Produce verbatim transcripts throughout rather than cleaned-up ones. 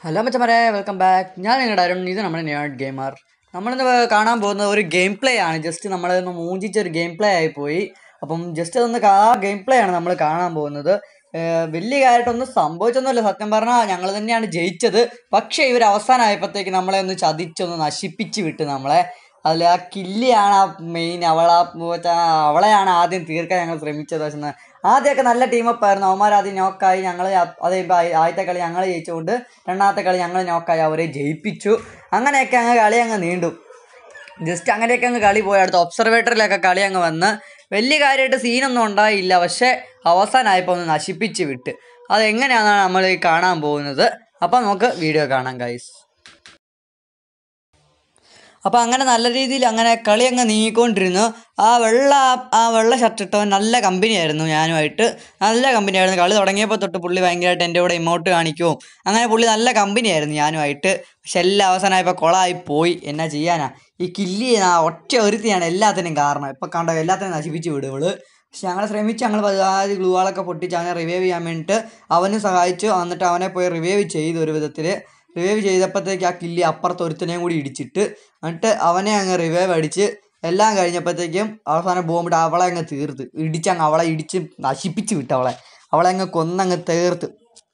Hello മച്ചന്മാരെ, welcome back. ഞാൻ നിങ്ങളുടെ അരുൺ. ഇത് നമ്മുടെ ന്യൂഡ് ഗെയിമർ. നമ്മളിന്ന് കാണാൻ പോകുന്ന ഒരു ഗെയിം പ്ലേ ആണ്. ജസ്റ്റ് നമ്മളൊന്ന് മൂഞ്ചിച്ചൊരു ഗെയിം പ്ലേ ആയിപ്പോയി. അപ്പം ജസ്റ്റ് അതൊന്ന് ആ ഗെയിം പ്ലേ ആണ് നമ്മൾ കാണാൻ പോകുന്നത്. വലിയ കാര്യമായിട്ടൊന്നും സംഭവിച്ചൊന്നുമില്ല. സത്യം പറഞ്ഞാൽ ഞങ്ങൾ തന്നെയാണ് ജയിച്ചത്. പക്ഷേ ഇവർ അവസാനമായപ്പോഴത്തേക്ക് നമ്മളെ ഒന്ന് ചതിച്ചൊന്ന് നശിപ്പിച്ച് വിട്ട് നമ്മളെ. അതിൽ ആ കില്ലിയാണ് ആ മെയിൻ. അവളാ അവളെയാണ് ആദ്യം തീർക്കാൻ ഞങ്ങൾ ശ്രമിച്ചത്. പക്ഷേ ആദ്യമൊക്കെ നല്ല ടീമപ്പായിരുന്നു. അവന്മാരാദ്യം നോക്കായി. ഞങ്ങൾ അത് ആദ്യത്തെ കളി ഞങ്ങൾ ജയിച്ചുകൊണ്ട് രണ്ടാമത്തെ കളി ഞങ്ങൾ നോക്കായി അവരെ ജയിപ്പിച്ചു. അങ്ങനെയൊക്കെ അങ്ങ് കളി അങ്ങ് നീണ്ടു. ജസ്റ്റ് അങ്ങനെയൊക്കെ അങ്ങ് കളി പോയി. അടുത്ത ഒബ്സർവേറ്ററിലൊക്കെ കളി അങ്ങ് വന്ന് വലിയ കാര്യമായിട്ട് സീനൊന്നും ഉണ്ടായില്ല. പക്ഷേ അവസാനമായപ്പോൾ ഒന്ന് നശിപ്പിച്ച് വിട്ട്. അതെങ്ങനെയാണെന്നാണ് നമ്മൾ ഈ കാണാൻ പോകുന്നത്. അപ്പം നമുക്ക് വീഡിയോ കാണാം ഗൈസ്. അപ്പോൾ അങ്ങനെ നല്ല രീതിയിൽ അങ്ങനെ കളി അങ്ങ് നീങ്ങിക്കൊണ്ടിരുന്നു. ആ വെള്ള ആ വെള്ള ഷർട്ട് ഇട്ടവൻ നല്ല കമ്പനിയായിരുന്നു. ഞാനുമായിട്ട് നല്ല കമ്പനിയായിരുന്നു. കളി തുടങ്ങിയപ്പോൾ തൊട്ട് പുള്ളി ഭയങ്കരമായിട്ട് എൻ്റെ കൂടെ ഇമോട്ട് കാണിക്കും. അങ്ങനെ പുള്ളി നല്ല കമ്പനിയായിരുന്നു ഞാനുമായിട്ട്. പക്ഷെ എല്ലാം അവസാനമായപ്പോൾ കൊളമായി പോയി. എന്നാ ചെയ്യാനാ, ഈ കില്ലി ആ ഒറ്റ ഒരുത്തിയാണ് എല്ലാത്തിനും കാരണം. ഇപ്പം കണ്ടോ, എല്ലാത്തിനും നശിപ്പിച്ച് വിടുവള്. പക്ഷെ ഞങ്ങൾ ശ്രമിച്ച് ഞങ്ങൾ പതിനാല് ഗ്ലൂവാളൊക്കെ പൊട്ടിച്ച് അവനെ റിവൈവ് ചെയ്യാൻ വേണ്ടിയിട്ട് അവനും സഹായിച്ചു. എന്നിട്ട് അവനെ പോയി റിവൈവ് ചെയ്തു. ഒരു വിധത്തിൽ റിവൈവ് ചെയ്തപ്പോഴത്തേക്ക് ആ കില്ലി അപ്പുറത്ത് ഒരുത്തനെയും കൂടി ഇടിച്ചിട്ട് എന്നിട്ട് അവനെ അങ്ങ് റിവൈവ് അടിച്ച് എല്ലാം കഴിഞ്ഞപ്പോഴത്തേക്കും അവസാനം ബോംബിട്ട് അവളെ അങ്ങ് തീർത്ത് ഇടിച്ചങ്ങ് അവളെ ഇടിച്ച് നശിപ്പിച്ച് വിട്ട്. അവളെ അവളെ അങ്ങ് കൊന്നങ്ങ് തീർത്ത്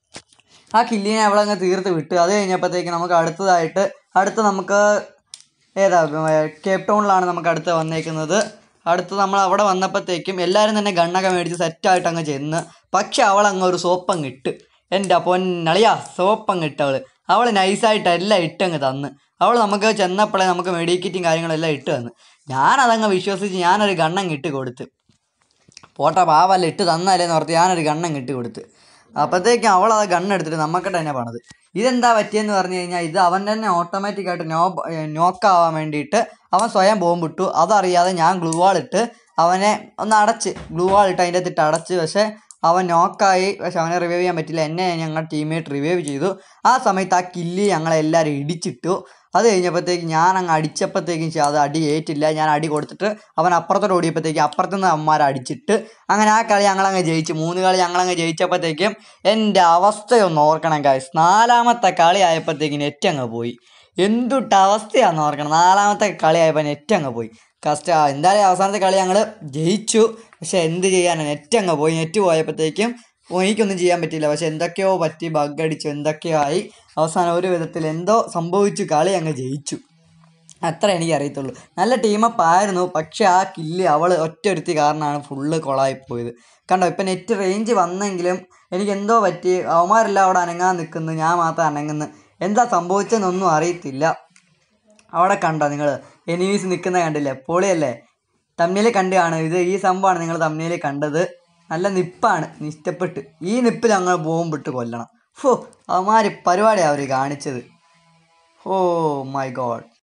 ആ കില്ലിനെ അവളെ അങ്ങ് തീർത്ത് വിട്ട്. അത് കഴിഞ്ഞപ്പോഴത്തേക്ക് നമുക്ക് അടുത്തതായിട്ട് അടുത്ത് നമുക്ക് ഏതാ കേപ്പ് ടൗണിലാണ് നമുക്ക് അടുത്ത് വന്നേക്കുന്നത്. അടുത്ത് നമ്മൾ അവിടെ വന്നപ്പോഴത്തേക്കും എല്ലാവരും തന്നെ ഗണ്ണൊക്കെ മേടിച്ച് സെറ്റായിട്ട് അങ്ങ് ചെന്ന്. പക്ഷെ അവളങ്ങ് ഒരു സോപ്പങ്ങ് ഇട്ട്. എൻ്റെ പൊന്നളിയാ, സോപ്പങ്ങ് ഇട്ട് അവൾ അവൾ നൈസായിട്ട് എല്ലാം ഇട്ടങ്ങ് തന്ന്. അവൾ നമുക്ക് ചെന്നപ്പോഴേ നമുക്ക് മെഡിക്കിറ്റും കാര്യങ്ങളെല്ലാം ഇട്ട് തന്നു. ഞാനതങ്ങ് വിശ്വസിച്ച് ഞാനൊരു ഗണ്ണങ്ങ് ഇട്ട് കൊടുത്ത്. പോട്ടെ പാവല്ല, ഇട്ട് തന്നാലേന്ന് ഓർത്ത് ഞാനൊരു ഗണ്ണങ്ങ് ഇട്ട് കൊടുത്ത്. അപ്പോഴത്തേക്കും അവൾ ആ ഗണ്ണെടുത്തിട്ട് നമുക്കിട്ട് തന്നെ പണത്. ഇതെന്താ പറ്റിയെന്ന് പറഞ്ഞു കഴിഞ്ഞാൽ ഇത് അവൻ തന്നെ ഓട്ടോമാറ്റിക്കായിട്ട് നോ നോക്കാവാൻ വേണ്ടിയിട്ട് അവൻ സ്വയം ബോംബിട്ടു. അതറിയാതെ ഞാൻ ഗ്ലൂ വാളിട്ട് അവനെ ഒന്ന് അടച്ച് ഗ്ലൂ വാളിട്ട് അതിൻ്റെ അകത്തിട്ട് അടച്ച്. പക്ഷേ അവൻ നോക്കായി. പക്ഷെ അവനെ റിവൈവ് ചെയ്യാൻ പറ്റില്ല. എന്നെ ഞങ്ങൾ ടീമേറ്റ് റിവൈവ് ചെയ്തു. ആ സമയത്ത് ആ കില്ലി ഞങ്ങളെല്ലാവരും ഇടിച്ചിട്ടു. അത് കഴിഞ്ഞപ്പോഴത്തേക്ക് ഞാൻ അങ്ങ് അടിച്ചപ്പോഴത്തേക്കും അത് അടി ഏറ്റില്ല. ഞാൻ അടി കൊടുത്തിട്ട് അവൻ അപ്പുറത്തോട്ട് ഓടിയപ്പോഴത്തേക്കും അപ്പുറത്തുനിന്ന് അമ്മമാരെ അടിച്ചിട്ട് അങ്ങനെ ആ കളി ഞങ്ങളങ്ങ് ജയിച്ചു. മൂന്ന് കളി ഞങ്ങളങ്ങ് ജയിച്ചപ്പോഴത്തേക്കും എൻ്റെ അവസ്ഥയൊന്ന് ഓർക്കണം ഗൈസ്. നാലാമത്തെ കളി ആയപ്പോഴത്തേക്കും നെറ്റ് അങ്ങ് പോയി. എന്തുട്ട് അവസ്ഥയാണെന്ന് ഓർക്കണം. നാലാമത്തെ കളി ആയപ്പോൾ നെറ്റ് അങ്ങ് പോയി. കഷ്ട. എന്തായാലും അവസാനത്തെ കളി ഞങ്ങൾ ജയിച്ചു. പക്ഷെ എന്ത് ചെയ്യാനാണ്, നെറ്റ് അങ്ങ് പോയി. നെറ്റ് പോയപ്പോഴത്തേക്കും എനിക്കൊന്നും ചെയ്യാൻ പറ്റില്ല. പക്ഷെ എന്തൊക്കെയോ പറ്റി, ബഗ് അടിച്ചു, എന്തൊക്കെയോ ആയി. അവസാനം ഒരു വിധത്തിൽ എന്തോ സംഭവിച്ചു കളി അങ്ങ് ജയിച്ചു. അത്ര എനിക്ക് അറിയത്തുള്ളൂ. നല്ല ടീമപ്പ് ആയിരുന്നു. പക്ഷെ ആ കില്ല് അവൾ ഒറ്റ ഒരുത്തി കാരണമാണ് ഫുള്ള് കൊളായിപ്പോയത്. കണ്ടോ, ഇപ്പം നെറ്റ് റേഞ്ച് വന്നെങ്കിലും എനിക്ക് എന്തോ പറ്റി. അവന്മാരെല്ലാം അവിടെ അനങ്ങാൻ നിൽക്കുന്നു, ഞാൻ മാത്രം അനങ്ങുന്നു. എന്താ സംഭവിച്ചതെന്നൊന്നും അറിയത്തില്ല. അവിടെ കണ്ടോ നിങ്ങൾ, എനിമീസ് നിൽക്കുന്ന കണ്ടില്ലേ? പൊളിയല്ലേ? തമ്മിൽ കണ്ടു കാണും. ഇത് ഈ സംഭവമാണ് നിങ്ങൾ തമ്മിൽ കണ്ടത്. നല്ല നിപ്പാണ്, ഇഷ്ടപ്പെട്ട്. ഈ നിപ്പിൽ ഞങ്ങൾ ബോംബിട്ട് കൊല്ലണം. ഫോ, അവന്മാർ പരിപാടിയാണ് അവർ കാണിച്ചത്. Oh my God.